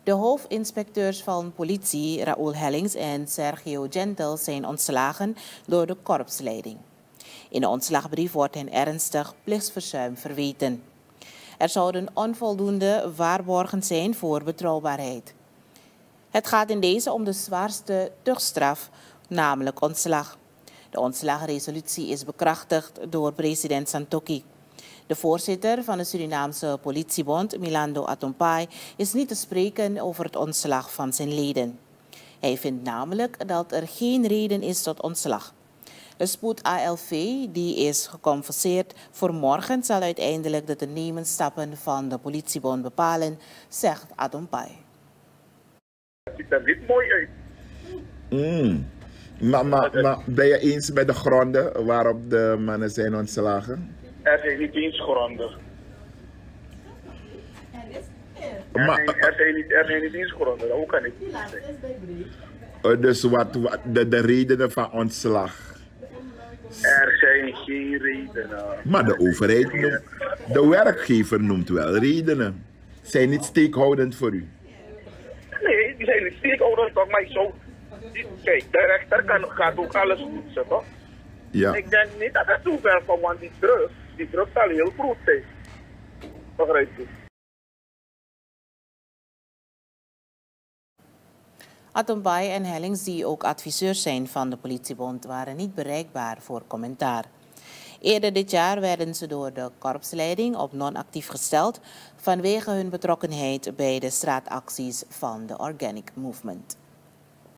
De hoofdinspecteurs van politie, Raoul Hellings en Sergio Gentel, zijn ontslagen door de korpsleiding. In de ontslagbrief wordt hen ernstig plichtsverzuim verweten. Er zouden onvoldoende waarborgen zijn voor betrouwbaarheid. Het gaat in deze om de zwaarste tuchtstraf, namelijk ontslag. De ontslagresolutie is bekrachtigd door president Santokki. De voorzitter van de Surinaamse politiebond, Milando Atompai, is niet te spreken over het ontslag van zijn leden. Hij vindt namelijk dat er geen reden is tot ontslag. De spoed ALV, die is geconfiskeerd voor morgen, zal uiteindelijk de te nemen stappen van de politiebond bepalen, zegt Atompai. Het ziet er niet mooi uit. Maar ben je eens met de gronden waarop de mannen zijn ontslagen? Er zijn niet eens gronden. Er zijn niet eens gronden, hoe kan ik niet zeggen? Dus wat de redenen van ontslag? Er zijn geen redenen. Maar de overheid noemt, de werkgever noemt wel redenen. Zijn niet steekhoudend voor u? Nee, die zijn niet steekhoudend, toch? Maar zo, kijk, de rechter gaat ook alles toetsen, toch? Ja. Ik denk niet dat het zover komt, want die druk zal heel groot zijn. Begrijp je? Atompai en Hellings, die ook adviseurs zijn van de politiebond, waren niet bereikbaar voor commentaar. Eerder dit jaar werden ze door de korpsleiding op non-actief gesteld vanwege hun betrokkenheid bij de straatacties van de Organic Movement.